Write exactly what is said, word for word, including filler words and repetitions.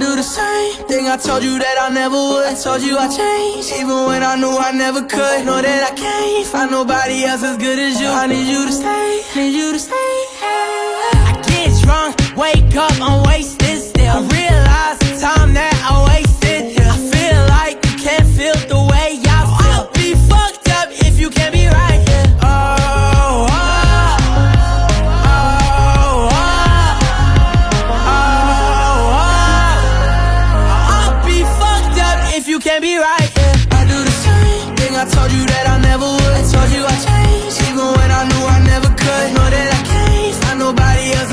do the same thing I told you that I never would. I told you I changed, even when I knew I never could. Know that I can't find nobody else as good as you. I need you to stay, need you to stay. I get drunk, wake up, I'm wasted still. I realize the time that I wasted. I feel like you can't feel the way I feel. I'll be fucked up if you can't be right. Oh, oh, oh, oh, oh, oh. I'll be fucked up if you can't be right. Yeah. I do the same thing I told you that I never would. I told you I changed, even when I knew I never could. Know that I can't find nobody else